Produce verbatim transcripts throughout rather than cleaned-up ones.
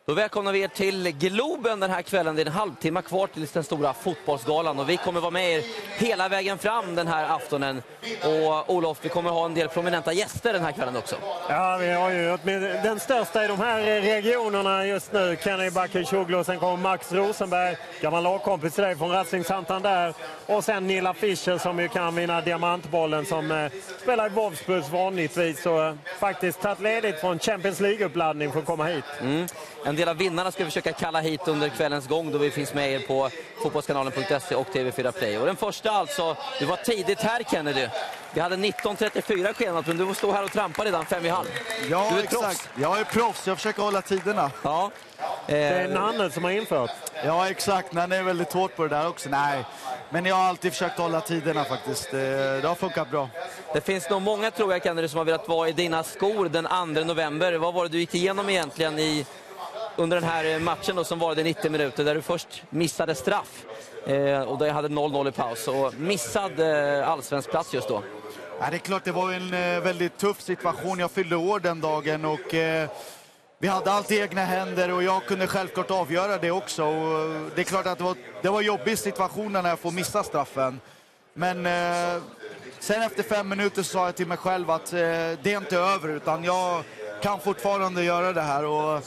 Då välkomnar vi er till Globen den här kvällen. Det är en halvtimme kvar till den stora fotbollsgalan och vi kommer vara med er hela vägen fram den här aftonen. Och Olof, vi kommer ha en del prominenta gäster den här kvällen också. Ja, vi har ju den största i de här regionerna just nu, Kenny Bakircioglu, sen kommer Max Rosenberg, gammal lagkompis till dig från Racing Santander, och sen Nilla Fischer som ju kan vinna diamantbollen, som eh, spelar i Wolfsburg vanligtvis och eh, faktiskt tagit ledigt från Champions League-uppladdning för att komma hit. Mm. En del av vinnarna ska vi försöka kalla hit under kvällens gång då vi finns med er på fotbollskanalen punkt se och T V fyra Play. Och den första alltså, du var tidigt här Kennedy. Vi hade nitton trettiofyra schemat, men du stod här och trampade redan fem i halv. Ja, du är exakt. proffs. Jag är proffs, jag försöker hålla tiderna. Ja. Det är Nanne som har infört. Ja, exakt. Nanne är väldigt hårt på det där också. Nej, men jag har alltid försökt hålla tiderna faktiskt. Det har funkat bra. Det finns nog många, tror jag, Kennedy, som har velat vara i dina skor den andra november. Vad var det du gick igenom egentligen i, under den här matchen då, som var det nittio minuter, där du först missade straff eh, och där jag hade noll noll i paus och missad eh, allsvensk plats just då? Ja, det är klart, det var en eh, väldigt tuff situation. Jag fyllde år den dagen och eh, vi hade allt i egna händer och jag kunde självklart avgöra det också. Och det är klart att det var, det var jobbig situation när jag får missa straffen. Men eh, sen efter fem minuter sa jag till mig själv att eh, det är inte över, utan jag kan fortfarande göra det här. Och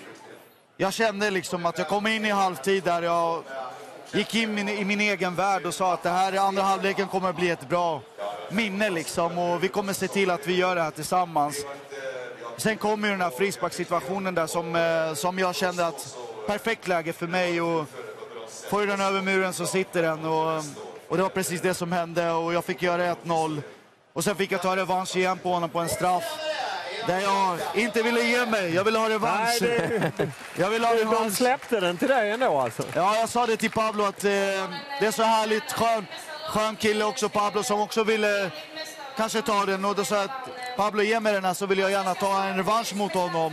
jag kände liksom att jag kom in i halvtid där jag gick in i min egen värld och sa att det här i andra halvleken kommer att bli ett bra minne liksom, och vi kommer se till att vi gör det här tillsammans. Sen kom ju den här frisparkssituationen där som, eh, som jag kände att perfekt läge för mig, och får den över muren så sitter den, och, och det var precis det som hände och jag fick göra ett noll och sen fick jag ta revansch igen på honom på en straff där jag inte ville ge mig. Jag ville ha revansch. Nej, det... jag ville ha revansch. Han släppte den till dig ändå alltså. Ja, jag sa det till Pablo att eh, det är så härligt, skön, skön kille också, Pablo, som också ville kanske ta den, och då sa jag att Pablo, ge mig den här så vill jag gärna ta en revansch mot honom.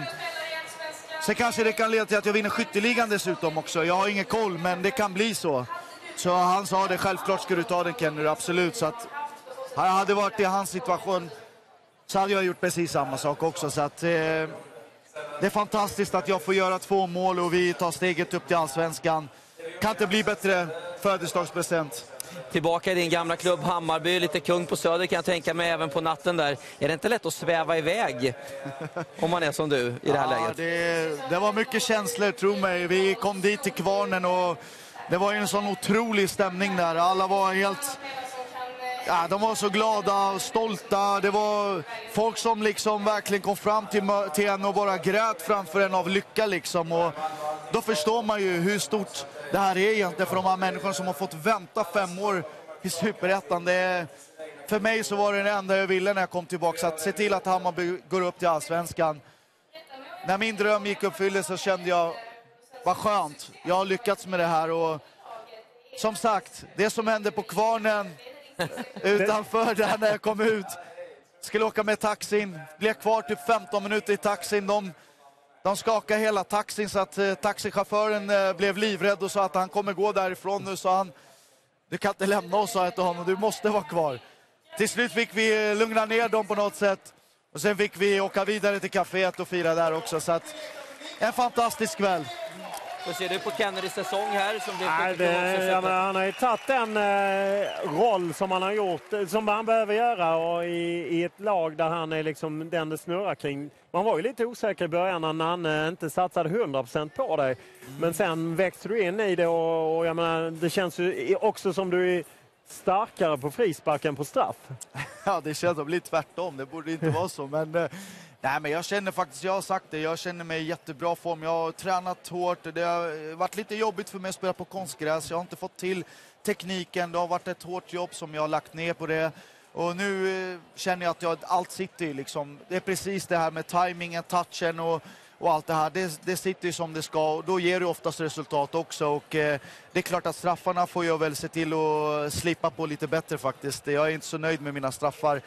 Sen kanske det kan leda till att jag vinner skytteligan dessutom också. Jag har ingen koll, men det kan bli så. Så han sa det, självklart ska du ta den, Kenny, absolut. Så att jag hade varit i hans situation så hade jag gjort precis samma sak också. Så att eh, det är fantastiskt att jag får göra två mål och vi tar steget upp till allsvenskan. Kan inte bli bättre födelsedagspresent. Tillbaka i din gamla klubb Hammarby, lite kung på Söder kan jag tänka mig även på natten där. Är det inte lätt att sväva iväg om man är som du i det här ja, läget? Det, det var mycket känslor, tro mig. Vi kom dit till Kvarnen och det var en sån otrolig stämning där. Alla var helt... Ja, de var så glada och stolta. Det var folk som liksom verkligen kom fram till, till en och bara grät framför en av lycka liksom. Och då förstår man ju hur stort det här är egentligen för de här människorna som har fått vänta fem år i Superettan. Det, för mig så var det det enda jag ville när jag kom tillbaka, så att se till att Hammarby går upp till allsvenskan. När min dröm gick uppfyllelse så kände jag, vad skönt, jag har lyckats med det här. Och som sagt, det som hände på Kvarnen utanför där när jag kom ut, skulle åka med taxin, blev kvar typ femton minuter i taxin. De, de skakade hela taxin så att eh, taxichauffören eh, blev livrädd och sa att han kommer gå därifrån nu, sa han. Du kan inte lämna oss, sa jag till honom, du måste vara kvar. Till slut fick vi lugna ner dem på något sätt och sen fick vi åka vidare till kaféet och fira där också. Så att en fantastisk kväll. Hur ser du på Kennedys säsong här? Som blev Nej, det, ja, men han har ju tagit den eh, roll som han har gjort, som han behöver göra, och i, i ett lag där han är liksom den det snurrar kring. Man var ju lite osäker i början när han inte satsade hundra procent på dig. Mm. Men sen växte du in i det och, och jag menar, det känns ju också som du är starkare på frisparken på straff. Ja, det känns att bli tvärtom. Det borde inte vara så, men... Eh... Nej, men jag känner faktiskt, jag har sagt det, jag känner mig i jättebra form. Jag har tränat hårt, det har varit lite jobbigt för mig att spela på konstgräs. Jag har inte fått till tekniken, det har varit ett hårt jobb som jag har lagt ner på det. Och nu eh, känner jag att jag, allt sitter liksom, det är precis det här med timingen, touchen och, och allt det här. Det, det sitter ju som det ska och då ger det oftast resultat också. Och eh, det är klart att straffarna får jag väl se till att slippa på lite bättre faktiskt. Jag är inte så nöjd med mina straffar.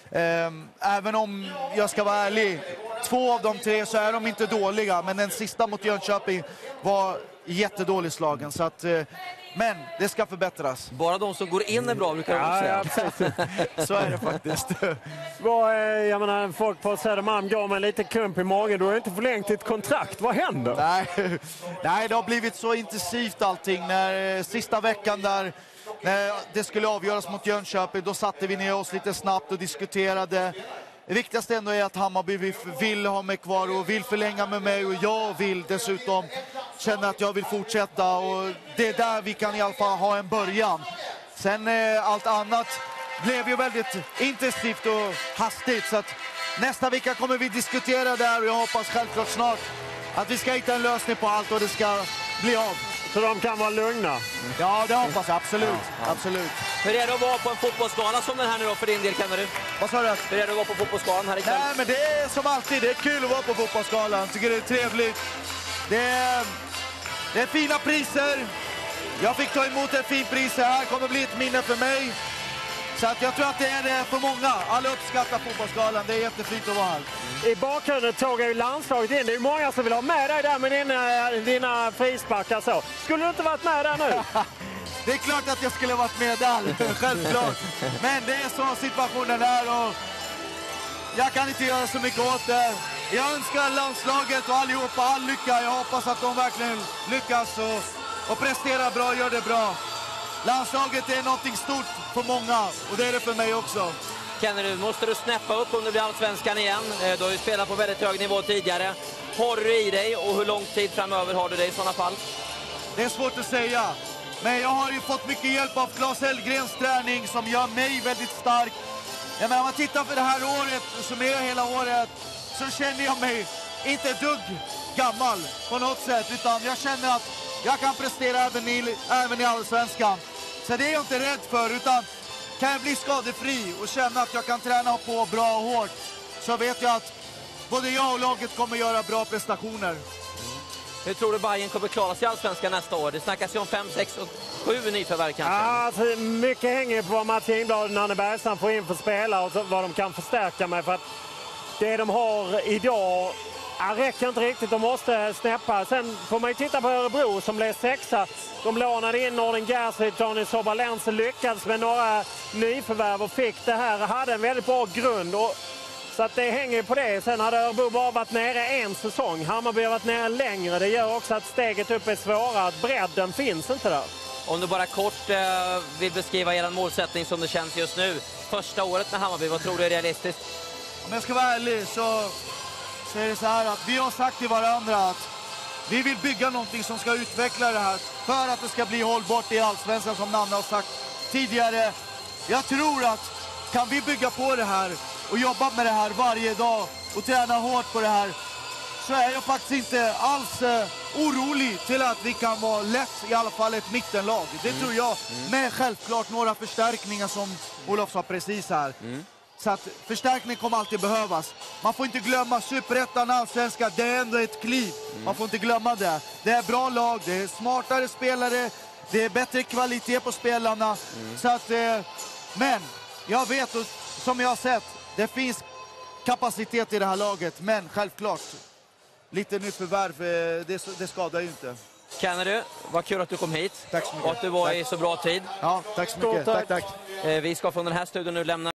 Även om jag ska vara ärlig, två av de tre så är de inte dåliga, men den sista mot Jönköping var jättedålig slagen, så att Men det ska förbättras. Bara de som går in är bra, brukar jag Ja, säga. ja, precis. Så är det faktiskt. Vad, eh, jag menar, folk på Södermalm går med lite klump i magen. Du har inte förlängt ditt kontrakt. Vad händer? Nej, nej, det har blivit så intensivt allting. När, eh, sista veckan där när det skulle avgöras mot Jönköping, då satte vi ner oss lite snabbt och diskuterade. Det viktigaste ändå är att Hammarby vill ha mig kvar och vill förlänga med mig, och jag vill dessutom känna att jag vill fortsätta, och det är där vi kan i alla fall ha en början. Sen eh, allt annat blev ju väldigt intensivt och hastigt, så att nästa vecka kommer vi diskutera där, och jag hoppas självklart snart att vi ska hitta en lösning på allt och det ska bli av. Så de kan vara lugna? Ja, det hoppas jag. Absolut. Ja, ja. Absolut. Hur är det att vara på en fotbollsgala som den här nu då för din del, Kennery? Vad sa du? Hur är det att vara på fotbollsgalan här ikväll? Nej, men det är som alltid. Det är kul att vara på fotbollsgalan. Tycker det är trevligt. Det är, det är fina priser. Jag fick ta emot ett fint pris här. Kommer bli ett minne för mig. Så att jag tror att det är det för många. Alla uppskattar fotbollsgalan. Det är jättefint att vara här. I bakgrunden tåg ju landslaget in. Det är många som vill ha med dig där med dina, dina frisparkar så. Skulle du inte varit med där nu? Det är klart att jag skulle varit med där, självklart. Men det är så situationen är, och jag kan inte göra så mycket åt det. Jag önskar landslaget och allihopa all lycka. Jag hoppas att de verkligen lyckas och, och presterar bra och gör det bra. Landslaget är någonting stort för många, och det är det för mig också. Kennery, måste du snäppa upp om det blir allsvenskan igen? Du har ju spelat på väldigt hög nivå tidigare. Har du i dig, och hur lång tid framöver har du det i sådana fall? Det är svårt att säga. Men jag har ju fått mycket hjälp av Claes Hellgrens träning som gör mig väldigt stark. Ja, men om man tittar för det här året, som är hela året, så känner jag mig inte ett dugg gammal på något sätt. Utan jag känner att jag kan prestera även i, även i allsvenskan. Så det är jag inte rädd för, utan kan jag bli skadefri och känna att jag kan träna på bra och hårt, så vet jag att både jag och laget kommer göra bra prestationer. Hur tror du Bayern kommer klara sig i allsvenskan nästa år? Det snackas ju om fem, sex och sju nyförvärv kanske. Ja, alltså, mycket hänger på vad Mats Ingblad och Nanne Bergstrand får in för spelare och så, vad de kan förstärka med. För att det de har idag ja, räcker inte riktigt. De måste snäppa. Sen får man ju titta på Örebro som blev sexa. De lånade in Norden Gershwin, Tony Sobalense, lyckades med några nyförvärv och fick det här. Hade en väldigt bra grund. Och så att det hänger på det. Sen hade Örebro bara varit nere en säsong. Hammarby har varit nere längre. Det gör också att steget upp är svårare. Bredden finns inte där. Om du bara kort eh, vill beskriva er målsättning som det känns just nu. Första året med Hammarby, vad tror du är realistiskt? Om jag ska vara ärlig så, så är det så här att vi har sagt till varandra att vi vill bygga någonting som ska utveckla det här för att det ska bli hållbart i allsvenskan, som Nanne har sagt tidigare. Jag tror att kan vi bygga på det här och jobba med det här varje dag och träna hårt på det här, så är jag faktiskt inte alls eh, orolig till att vi kan vara lätt i alla fall ett mittenlag. Det mm. tror jag. Mm. Med självklart några förstärkningar som Olof sa precis här. Mm. Så att förstärkning kommer alltid behövas. Man får inte glömma Superettan, allsvenska, det är ändå ett kliv. Mm. Man får inte glömma det. Det är bra lag, det är smartare spelare, det är bättre kvalitet på spelarna. Mm. Så att, eh, men jag vet, och som jag har sett, det finns kapacitet i det här laget, men självklart lite nytt förvärv, det, det skadar ju inte. Kennery, vad kul att du kom hit. Tack så mycket. Och att du var tack. i så bra tid. Ja, tack så mycket. Stort tack. tack, tack. Vi ska från den här studion nu lämna